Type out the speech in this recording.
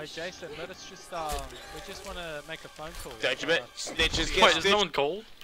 Hey Jason, let us just we just want to make a phone call. Judgment, snitches Wait, get there's no one called?